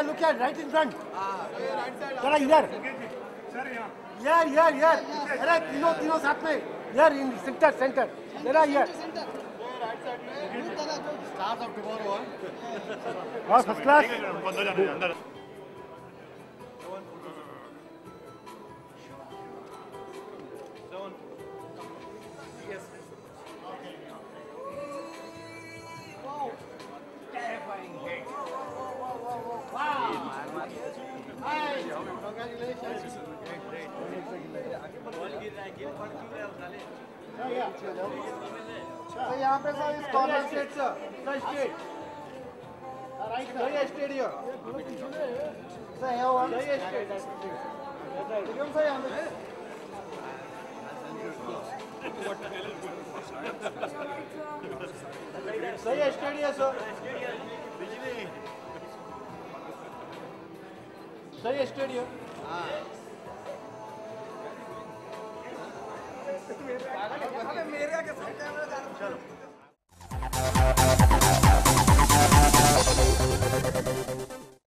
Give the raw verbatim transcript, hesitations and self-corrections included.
here, look here, right in front. जरा इधर. यार यार यार. अरे तीनों तीनों साथ में. यार in center center. जरा यार. Stars of tomorrow. और first class. Terrifying hit. Wow. Congratulations. So यहाँ पे सर इस corner state sir sir state right sir ये स्टेट हियर सर यहाँ वन सर ये स्टेट क्यों सर यहाँ पे सर ये स्टेट हियर सर सर ये स्टेट हियर मेरे आगे कैमरा